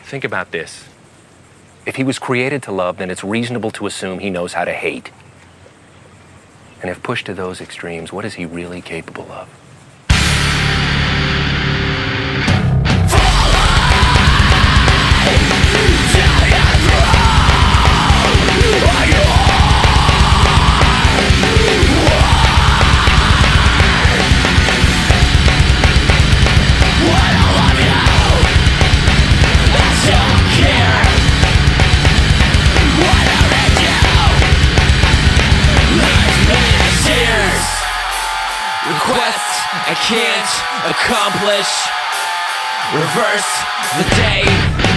Think about this. If he was created to love, then it's reasonable to assume he knows how to hate. And if pushed to those extremes, what is he really capable of? I can't accomplish. Reverse the day.